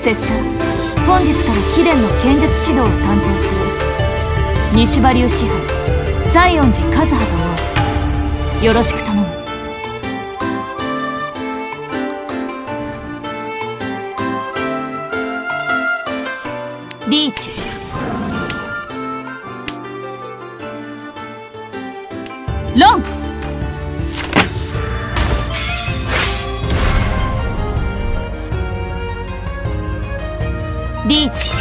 拙者本日から貴殿の剣術指導を担当する西馬流支配西園寺和葉と申す。よろしく頼む。リーチ。ロン。リーチ。